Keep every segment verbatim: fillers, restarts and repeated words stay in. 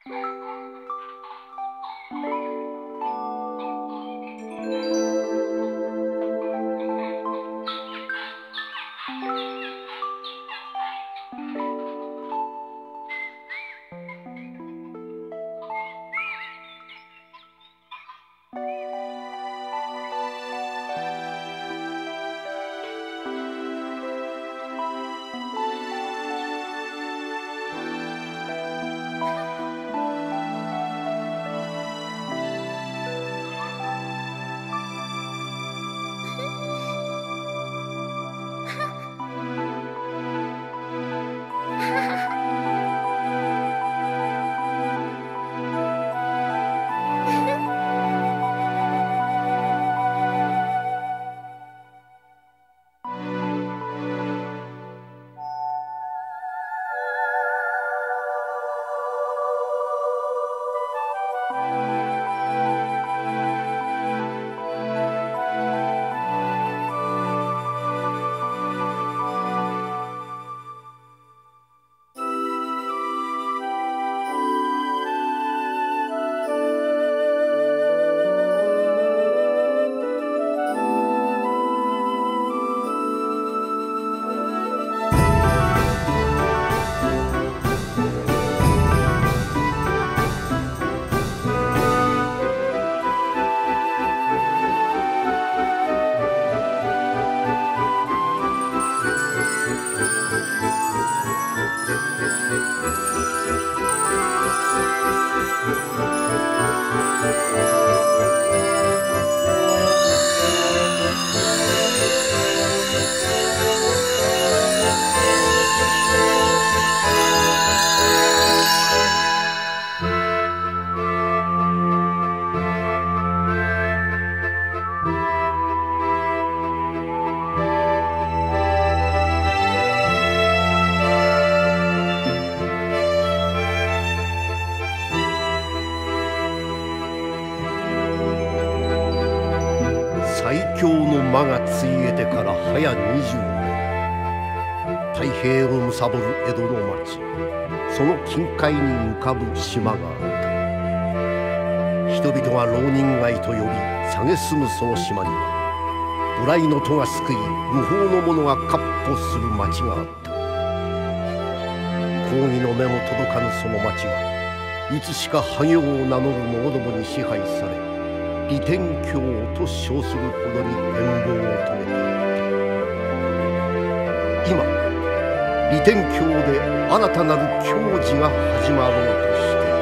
馬がついえてから早にじゅうねん、太平をむさぼる江戸の町、その近海に浮かぶ島があった。人々が浪人街と呼び蔑むその島には、無頼の戸が救い無法の者が闊歩する町があった。公儀の目も届かぬその町はいつしか破行を名乗る者どもに支配され、利天教と称するほどに変貌を遂げていった。今利天教で新たなる教事が始まろうとしている。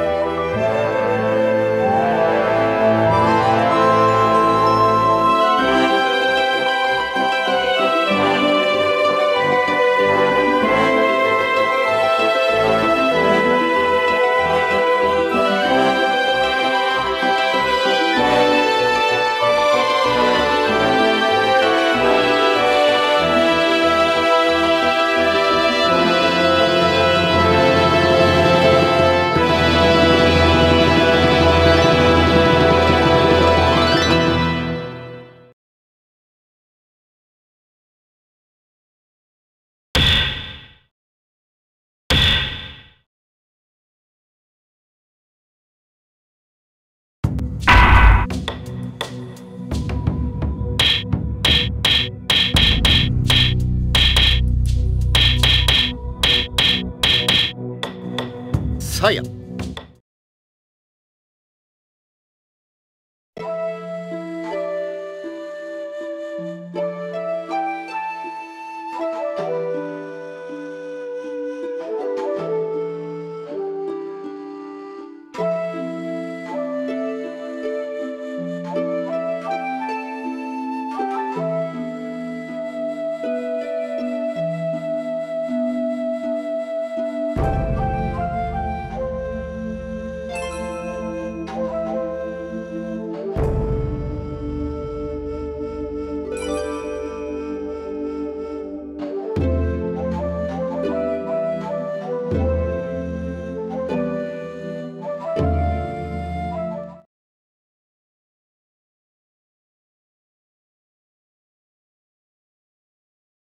さや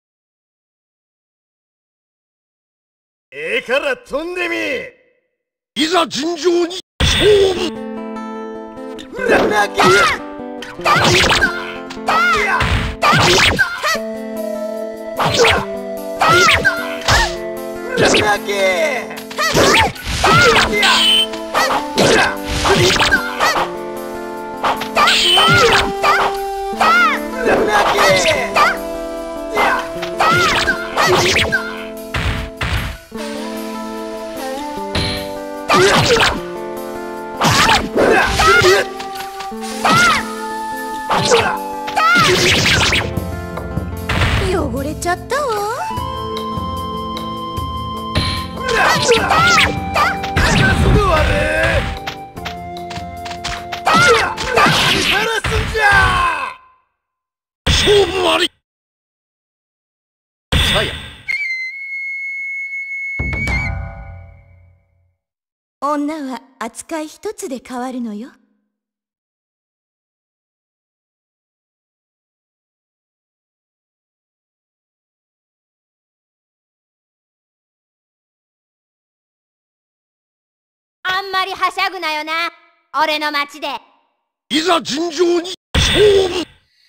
ええから飛んでみ。 いざ尋常に勝負。裏投げ。 汚れちゃったわ。 勝負あり。さや。 女は扱い一つで変わるのよ。 あんまりはしゃぐなよな、俺の町で。 いざ尋常に勝負。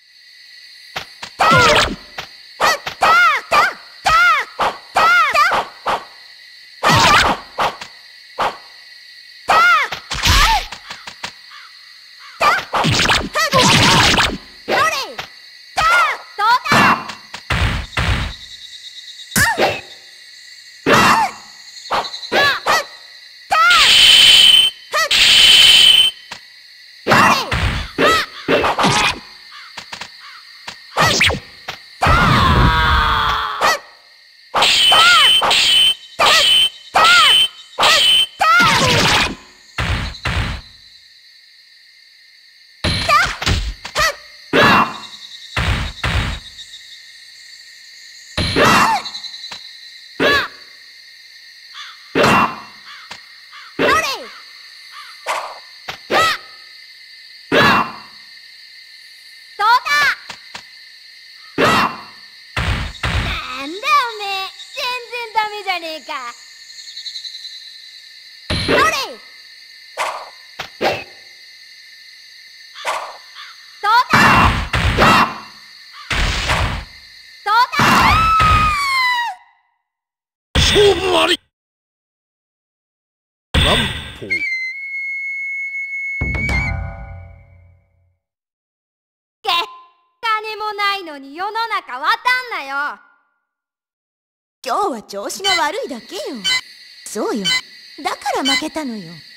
ねえか。ほれ。そうだ。そうだ。 勝負あり。乱歩。 け、金もないのに世の中渡んなよ。 今日は調子が悪いだけよ。そうよ。だから負けたのよ。